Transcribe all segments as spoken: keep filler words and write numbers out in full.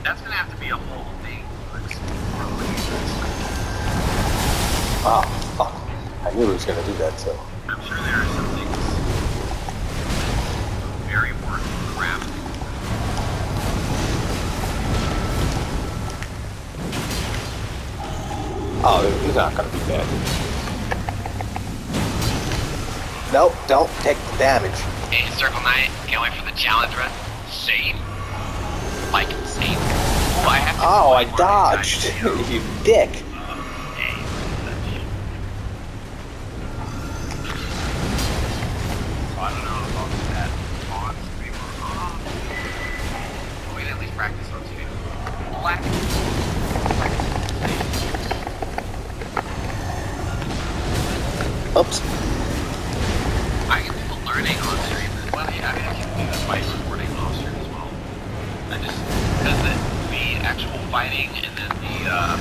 That's gonna have to be a whole thing. Oh, fuck. I knew he was gonna do that too. I'm sure there are some things very important crap. Oh, he's not gonna be dead. Nope, don't take the damage. Hey, Circle Knight, can't wait for the challenge run. Same. Like, same. Ooh, I have to Oh, I more dodged. times, You dick. Hey, so I don't know about that. On stream or on. We can at least practice on stream. Black. Oops. I can do the learning on stream as well. Yeah, I mean, I can do that by supporting off stream as well. I just, because the, the actual fighting and then the, uh,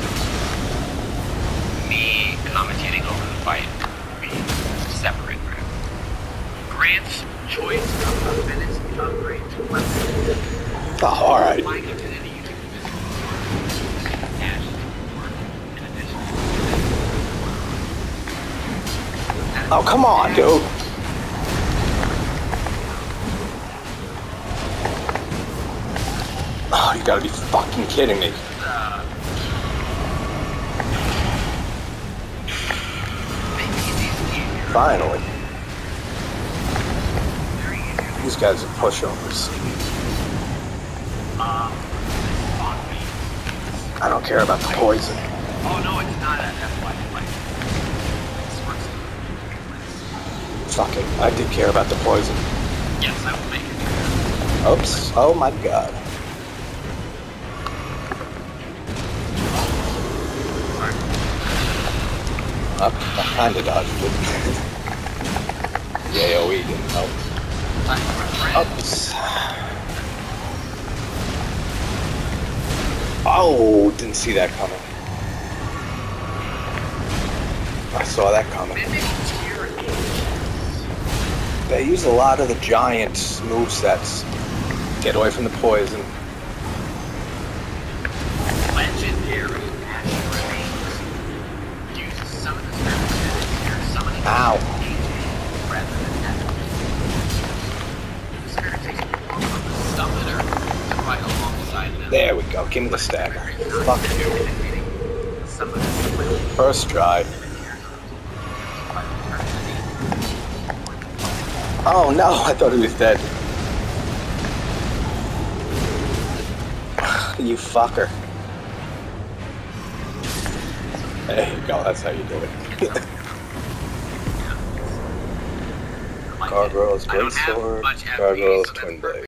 me commentating over the fight will be separate, right? Grant's choice of minutes upgrade to weapon. Oh, alright. Flying infinity using physical dash support in addition to Oh, come on, dude. Oh, you gotta be fucking kidding me. Finally. These guys are pushovers. I don't care about the poison. Oh no, it's not a F Y fight. Fuck it. I did care about the poison. Yes, I will make it. Oops. Oh my god. Up, I kinda dodged it. The A O E didn't help. Oops. Oh, didn't see that coming. I saw that coming. They use a lot of the giant movesets. Get away from the poison. Legendary Ash Remains. Uses some of the summoning Ow. rather than that. The spirit takes the summoner to fight alongside them. There we go. Give me the stagger. Fuck you. First try. Oh no, I thought he was dead. You fucker. There you go, that's how you do it. Gargoyles, Great Sword, Gargoyles, Twin Blade.